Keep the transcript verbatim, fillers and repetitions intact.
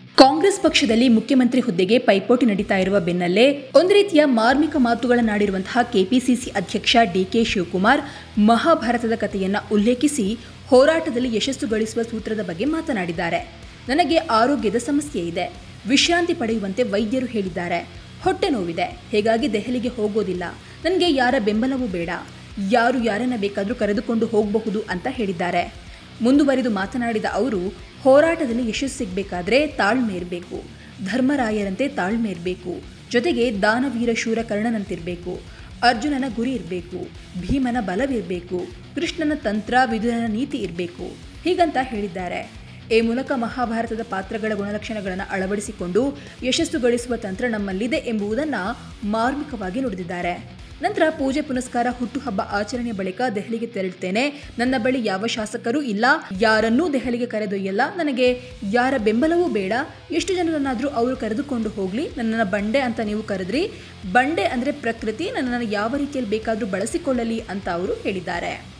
ಕಾಂಗ್ರೆಸ್ ಪಕ್ಷದಲ್ಲಿ ಮುಖ್ಯಮಂತ್ರಿ ಹುದ್ದೆಗೆ ಪೈಪೋಟಿ ನಡೀತಾ ಇರುವ ಬೆನ್ನಲ್ಲೇ ಒಂದು ರೀತಿಯ ಮಾರ್ಮಿಕ ಮಾತುಗಳನ್ನಾಡಿರುವಂತಹ ಕೆಪಿಸಿಸಿ ಅಧ್ಯಕ್ಷ ಡಿಕೆ ಶಿವಕುಮಾರ್ ಮಹಾಭಾರತದ ಕಥೆಯನ್ನ ಉಲ್ಲೇಖಿಸಿ ಹೋರಾಟದಲ್ಲಿ ಯಶಸ್ಸು ಗಳಿಸುವ ಸೂತ್ರದ ಬಗ್ಗೆ ಮಾತನಾಡಿದ್ದಾರೆ. ನನಗೆ ಆರೋಗ್ಯದ ಸಮಸ್ಯೆ ಇದೆ, ವಿಶ್ರಾಂತಿ ಪಡೆಯುವಂತೆ ವೈದ್ಯರು ಹೇಳಿದ್ದಾರೆ, ಹೊಟ್ಟೆ ನೋವಿದೆ, ಹೀಗಾಗಿ ದೆಹಲಿಗೆ ಹೋಗೋದಿಲ್ಲ, ನನಗೆ ಯಾರ ಬೆಂಬಲವೂ ಬೇಡ, ಯಾರು ಯಾರನ್ನ ಬೇಕಾದರೂ ಕರೆದುಕೊಂಡು ಹೋಗಬಹುದು ಅಂತ ಹೇಳಿದ್ದಾರೆ. ಮುಂದುವರಿದು ಮಾತನಾಡಿದ ಅವರು, ಹೋರಾಟದಲ್ಲಿ ಯಶಸ್ಸು ಸಿಗಬೇಕಾದ್ರೆ ತಾಳ್ಮೆ ಇರಬೇಕು, ಧರ್ಮರಾಯರಂತೆ ತಾಳ್ಮೆ ಇರಬೇಕು, ಜೊತೆಗೆ ದಾನವೀರ ಶೂರ ಕರ್ಣನಂತಿರಬೇಕು, ಅರ್ಜುನನ ಗುರಿ ಇರಬೇಕು, ಭೀಮನ ಬಲವಿರಬೇಕು, ಕೃಷ್ಣನ ತಂತ್ರ ವಿದುರನ ನೀತಿ ಇರಬೇಕು, ಹೀಗಂತ ಹೇಳಿದ್ದಾರೆ. ಈ ಮೂಲಕ ಮಹಾಭಾರತದ ಪಾತ್ರಗಳ ಗುಣಲಕ್ಷಣಗಳನ್ನು ಅಳವಡಿಸಿಕೊಂಡು ಯಶಸ್ಸು ಗಳಿಸುವ ತಂತ್ರ ನಮ್ಮಲ್ಲಿದೆ ಎಂಬುದನ್ನು ಮಾರ್ಮಿಕವಾಗಿ ನುಡಿದಿದ್ದಾರೆ. ನಂತರ ಪೂಜೆ ಪುನಸ್ಕಾರ ಹುಟ್ಟುಹಬ್ಬ ಆಚರಣೆ ಬಳಿಕ ದೆಹಲಿಗೆ ತೆರಳುತ್ತೇನೆ, ನನ್ನ ಬಳಿ ಯಾವ ಶಾಸಕರೂ ಇಲ್ಲ, ಯಾರನ್ನೂ ದೆಹಲಿಗೆ ಕರೆದೊಯ್ಯಲ್ಲ, ನನಗೆ ಯಾರ ಬೆಂಬಲವೂ ಬೇಡ, ಎಷ್ಟು ಜನರನ್ನಾದರೂ ಅವರು ಕರೆದುಕೊಂಡು ಹೋಗಲಿ, ನನ್ನನ್ನು ಬಂಡೆ ಅಂತ ನೀವು ಕರೆದ್ರಿ, ಬಂಡೆ ಅಂದರೆ ಪ್ರಕೃತಿ, ನನ್ನನ್ನು ಯಾವ ರೀತಿಯಲ್ಲಿ ಬೇಕಾದರೂ ಬಳಸಿಕೊಳ್ಳಲಿ ಅಂತ ಅವರು ಹೇಳಿದ್ದಾರೆ.